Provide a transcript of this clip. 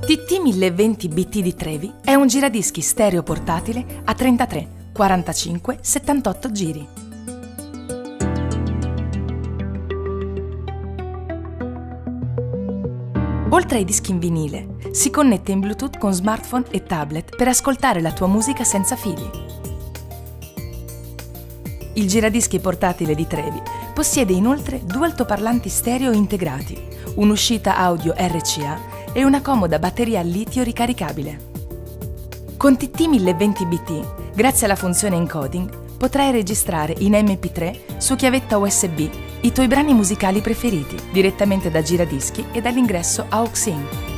TT1020BT di Trevi è un giradischi stereo portatile a 33, 45, 78 giri. Oltre ai dischi in vinile, si connette in Bluetooth con smartphone e tablet per ascoltare la tua musica senza fili. Il giradischi portatile di Trevi possiede inoltre due altoparlanti stereo integrati, un'uscita audio RCA e una comoda batteria al litio ricaricabile. Con TT1020BT, grazie alla funzione encoding, potrai registrare in MP3 su chiavetta USB i tuoi brani musicali preferiti direttamente da giradischi e dall'ingresso AUX-IN.